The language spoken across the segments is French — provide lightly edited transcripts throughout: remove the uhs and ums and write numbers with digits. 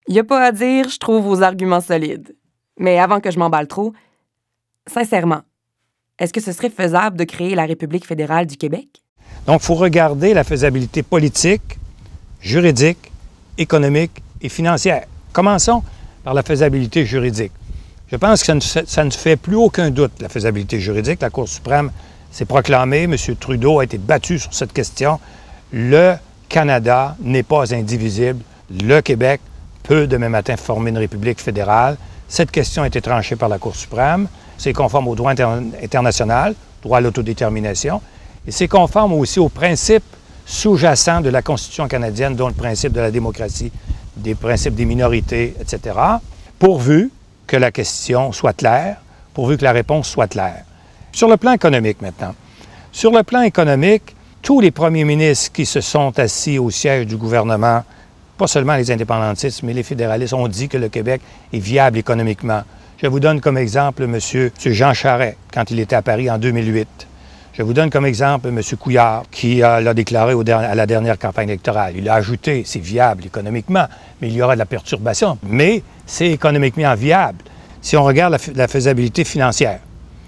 Y a pas à dire, je trouve vos arguments solides. Mais avant que je m'emballe trop, sincèrement, est-ce que ce serait faisable de créer la République fédérale du Québec? Donc, il faut regarder la faisabilité politique, juridique, économique et financière. Commençons par la faisabilité juridique. Je pense que ça ne fait plus aucun doute, la faisabilité juridique. La Cour suprême s'est proclamée, M. Trudeau a été battu sur cette question. Le Canada n'est pas indivisible. Le Québec peut demain matin former une République fédérale. Cette question a été tranchée par la Cour suprême. C'est conforme au droit international, droit à l'autodétermination, et c'est conforme aussi aux principes sous-jacents de la Constitution canadienne, dont le principe de la démocratie, des principes des minorités, etc., pourvu que la question soit claire, pourvu que la réponse soit claire. Sur le plan économique maintenant. Sur le plan économique, tous les premiers ministres qui se sont assis au siège du gouvernement, pas seulement les indépendantistes, mais les fédéralistes, ont dit que le Québec est viable économiquement. Je vous donne comme exemple M. Jean Charest, quand il était à Paris en 2008. Je vous donne comme exemple M. Couillard, qui l'a déclaré à la dernière campagne électorale. Il a ajouté, c'est viable économiquement, mais il y aura de la perturbation. Mais c'est économiquement viable si on regarde la faisabilité financière.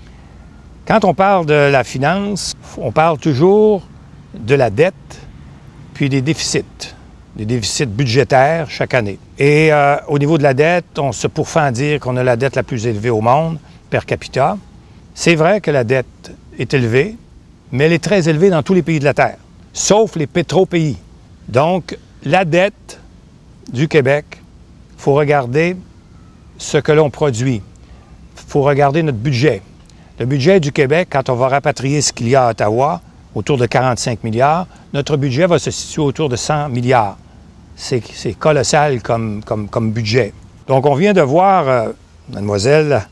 Quand on parle de la finance, on parle toujours de la dette, puis des déficits budgétaires chaque année. Et au niveau de la dette, on se pourfend à dire qu'on a la dette la plus élevée au monde, per capita. C'est vrai que la dette est élevée, mais elle est très élevée dans tous les pays de la Terre, sauf les pétro-pays. Donc, la dette du Québec, il faut regarder ce que l'on produit. Il faut regarder notre budget. Le budget du Québec, quand on va rapatrier ce qu'il y a à Ottawa, autour de 45 milliards, notre budget va se situer autour de 100 milliards. C'est colossal comme budget. Donc, on vient de voir, mademoiselle,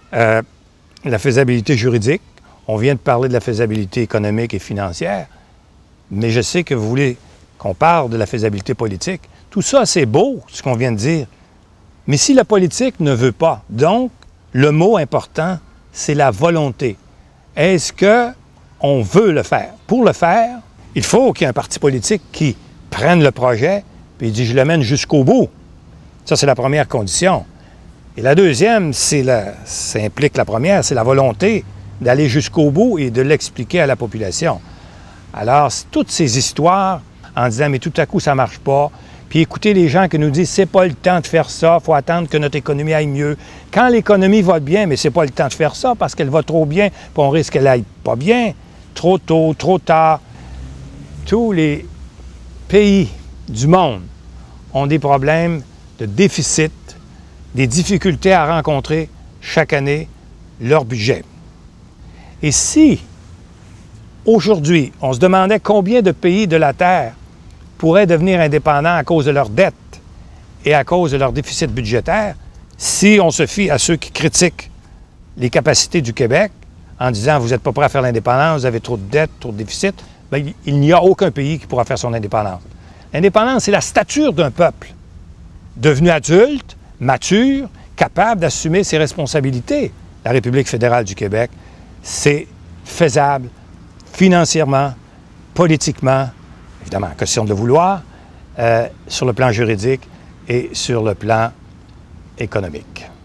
la faisabilité juridique. On vient de parler de la faisabilité économique et financière. Mais je sais que vous voulez qu'on parle de la faisabilité politique. Tout ça, c'est beau, ce qu'on vient de dire. Mais si la politique ne veut pas, donc, le mot important, c'est la volonté. Est-ce qu'on veut le faire? Pour le faire, il faut qu'il y ait un parti politique qui prenne le projet puis il dit « je le mène jusqu'au bout ». Ça, c'est la première condition. Et la deuxième, ça implique la première, c'est la volonté d'aller jusqu'au bout et de l'expliquer à la population. Alors, toutes ces histoires en disant « mais tout à coup, ça ne marche pas », puis écoutez les gens qui nous disent « c'est pas le temps de faire ça, il faut attendre que notre économie aille mieux ». Quand l'économie va bien, mais c'est pas le temps de faire ça parce qu'elle va trop bien, puis on risque qu'elle aille pas bien, trop tôt, trop tard. Tous les pays du monde ont des problèmes de déficit, des difficultés à rencontrer chaque année leur budget. Et si, aujourd'hui, on se demandait combien de pays de la Terre pourraient devenir indépendants à cause de leur dette et à cause de leur déficit budgétaire, si on se fie à ceux qui critiquent les capacités du Québec en disant « vous n'êtes pas prêt à faire l'indépendance, vous avez trop de dettes, trop de déficit », bien, il n'y a aucun pays qui pourra faire son indépendance. L'indépendance, c'est la stature d'un peuple devenu adulte, mature, capable d'assumer ses responsabilités. La République fédérale du Québec, c'est faisable financièrement, politiquement, évidemment, question de le vouloir, sur le plan juridique et sur le plan économique.